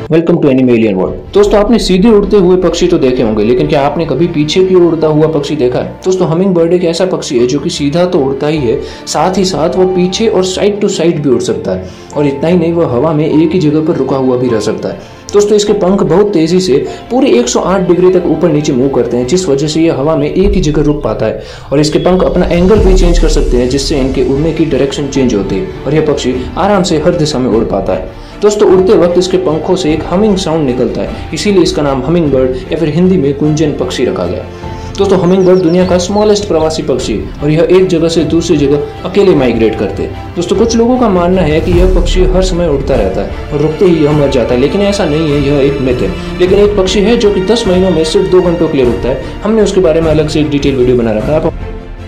Welcome to एनिमेलियन world. दोस्तों, आपने सीधे उड़ते हुए पक्षी तो देखे होंगे, लेकिन क्या आपने कभी पीछे की ओर उड़ता हुआ पक्षी देखा है? दोस्तों, हमिंग बर्ड एक ऐसा पक्षी है जो कि सीधा तो उड़ता ही है, साथ ही साथ वो पीछे और साइड टू साइड भी उड़ सकता है। और इतना ही नहीं, वह हवा में एक ही जगह पर रुका हुआ भी रह सकता है। दोस्तों, इसके पंख बहुत तेजी से पूरे 108 डिग्री तक ऊपर नीचे मूव करते हैं, जिस वजह से यह हवा में एक ही जगह रुक पाता है। और इसके पंख अपना एंगल भी चेंज कर सकते हैं, जिससे इनके उड़ने की डायरेक्शन चेंज होती है और यह पक्षी आराम से हर दिशा में उड़ पाता है। दोस्तों, उड़ते वक्त इसके पंखों से एक हमिंग साउंड निकलता है, इसीलिए इसका नाम हमिंग बर्ड या फिर हिंदी में गुंजन पक्षी रखा गया। दोस्तों, हमिंग बर्ड दुनिया का स्मॉलेस्ट प्रवासी पक्षी है और यह एक जगह से दूसरी जगह अकेले माइग्रेट करते हैं। दोस्तों, कुछ लोगों का मानना है कि यह पक्षी हर समय उड़ता रहता है और रुकते ही यह मर जाता है, लेकिन ऐसा नहीं है, यह एक मिथ है। लेकिन एक पक्षी है जो कि 10 महीनों में सिर्फ 2 घंटों के लिए रुकता है। हमने उसके बारे में अलग से एक डिटेल वीडियो बना रखा है।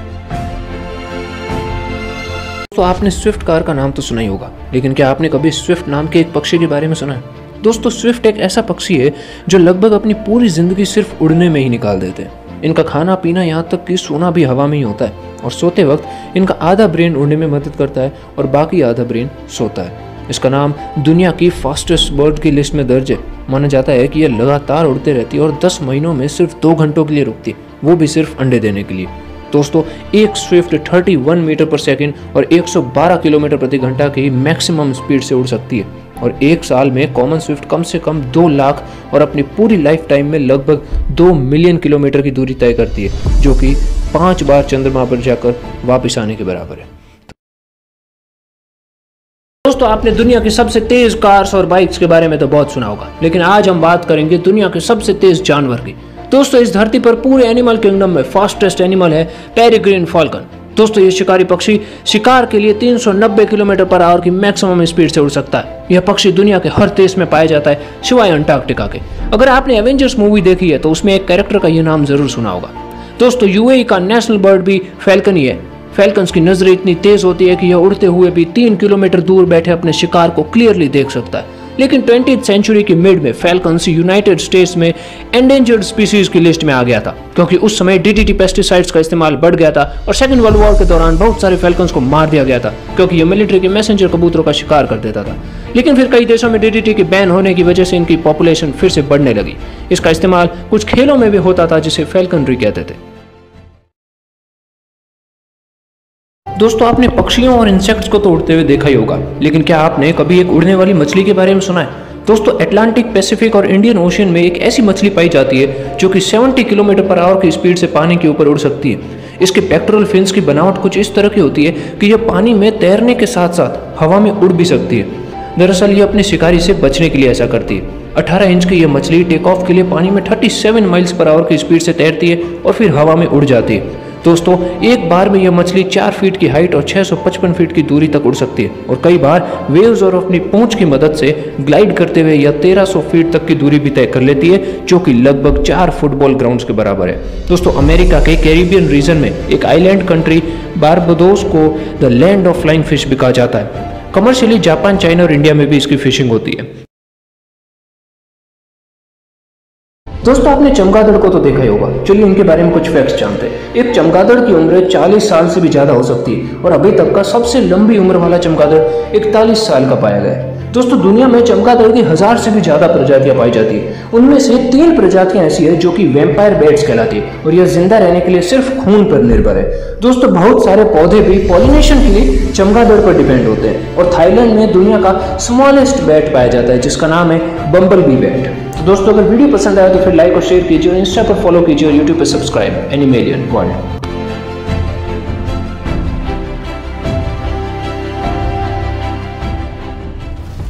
तो आपने स्विफ्ट कार का नाम तो सुना ही होगा, लेकिन क्या आपने कभी स्विफ्ट नाम के एक पक्षी के बारे में सुना है? दोस्तों, स्विफ्ट एक ऐसा पक्षी है जो लगभग अपनी पूरी जिंदगी सिर्फ उड़ने में ही निकाल देते हैं। इनका खाना पीना, यहाँ तक कि सोना भी हवा में ही होता है और सोते वक्त इनका आधा ब्रेन उड़ने में मदद करता है और बाकी आधा ब्रेन सोता है। इसका नाम दुनिया की फास्टेस्ट बर्ड की लिस्ट में दर्ज है। माना जाता है कि यह लगातार उड़ते रहती है और 10 महीनों में सिर्फ 2 घंटों के लिए रुकती है, वो भी सिर्फ अंडे देने के लिए। दोस्तों, एक स्विफ्ट 31 मीटर पर सेकंड और 112 किलोमीटर प्रति घंटा की मैक्सिमम स्पीड से उड़ सकती है और एक साल में कॉमन स्विफ्ट कम से कम 2 लाख और अपनी पूरी लाइफ टाइम में लगभग 2 मिलियन किलोमीटर की दूरी तय करती है, जो कि 5 बार चंद्रमा पर जाकर वापस आने के बराबर है। दोस्तों, आपने दुनिया की सबसे तेज कार्स और बाइक्स के बारे में तो बहुत सुना होगा, लेकिन आज हम बात करेंगे दुनिया के सबसे तेज जानवर की। दोस्तों, इस धरती पर पूरे एनिमल किंगडम में फास्टेस्ट एनिमल है पेरिग्रीन फॉल्कन। दोस्तों, ये शिकारी पक्षी शिकार के लिए 390 किलोमीटर पर आवर की मैक्सिमम स्पीड से उड़ सकता है। यह पक्षी दुनिया के हर देश में पाया जाता है, सिवाय अंटार्कटिका के। अगर आपने एवेंजर्स मूवी देखी है तो उसमें एक कैरेक्टर का यह नाम जरूर सुना होगा। दोस्तों, यूएई का नेशनल बर्ड भी फैल्कन ही है। फैल्कन्स की नजरें इतनी तेज होती है कि यह उड़ते हुए भी 3 किलोमीटर दूर बैठे अपने शिकार को क्लियरली देख सकता है। लेकिन 20th सेंचुरी की मिड में फैल्कन्स यूनाइटेड स्टेट्स में एंडेंजर्ड स्पीसीज की लिस्ट में आ गया था, क्योंकि उस समय डीडीटी पेस्टिसाइड्स का इस्तेमाल बढ़ गया था और सेकंड वर्ल्ड वॉर के दौरान बहुत सारे फैल्कन्स को मार दिया गया था, क्योंकि ये मिलिट्री के मैसेंजर कबूतरों का शिकार कर देता था। लेकिन फिर कई देशों में डीडीटी के बैन होने की वजह से इनकी पॉपुलेशन फिर से बढ़ने लगी। इसका इस्तेमाल कुछ खेलों में भी होता था, जिसे फैल्कनरी कहते थे। दोस्तों, आपने पक्षियों और इंसेक्ट्स को तो उड़ते हुए देखा ही होगा, लेकिन क्या आपने कभी एक उड़ने वाली मछली के बारे में सुना है? दोस्तों, अटलांटिक, पैसिफिक और इंडियन ओशन में एक ऐसी मछली पाई जाती है जो कि 70 किलोमीटर पर आवर की स्पीड से पानी के ऊपर उड़ सकती है। इसके पेक्टोरल फिन्स की बनावट कुछ इस तरह की होती है कि यह पानी में तैरने के साथ साथ हवा में उड़ भी सकती है। दरअसल यह अपने शिकारी से बचने के लिए ऐसा करती है। 18 इंच की यह मछली टेक ऑफ के लिए पानी में 37 माइल्स पर आवर की स्पीड से तैरती है और फिर हवा में उड़ जाती है। दोस्तों, एक बार में यह मछली 4 फीट की हाइट और 655 फीट की दूरी तक उड़ सकती है और कई बार वेव्स और अपनी पूंछ की मदद से ग्लाइड करते हुए यह 1300 फीट तक की दूरी भी तय कर लेती है, जो कि लगभग 4 फुटबॉल ग्राउंड्स के बराबर है। दोस्तों, अमेरिका के कैरिबियन रीजन में एक आइलैंड कंट्री बारबाडोस को the land of flying fish भी कहा जाता है। कमर्शियली जापान, चाइना और इंडिया में भी इसकी फिशिंग होती है। दोस्तों, आपने चमगादड़ को तो देखा ही होगा। चलिए उनके बारे में कुछ फैक्ट्स जानते हैं। एक चमगादड़ की उम्र 40 साल से भी ज्यादा हो सकती है और अभी तक का सबसे लंबी उम्र वाला चमगादड़ 41 साल का पाया गया है। दोस्तों, दुनिया में चमगादड़ की 1000 से भी ज्यादा प्रजातियां पाई जाती है। उनमें से 3 प्रजातियां ऐसी है जो कि वैम्पायर बैट्स कहलाती है और यह जिंदा रहने के लिए सिर्फ खून पर निर्भर है। दोस्तों, बहुत सारे पौधे भी पॉलिनेशन के लिए चमगादड़ पर डिपेंड होते हैं और थाईलैंड में दुनिया का स्मॉलेस्ट बैट पाया जाता है, जिसका नाम है बम्बल बी बैट। तो दोस्तों, अगर वीडियो पसंद आया तो फिर लाइक और शेयर कीजिए और इंस्टा पर फॉलो कीजिए और यूट्यूब पर सब्सक्राइब एनिमेलियन वर्ल्ड।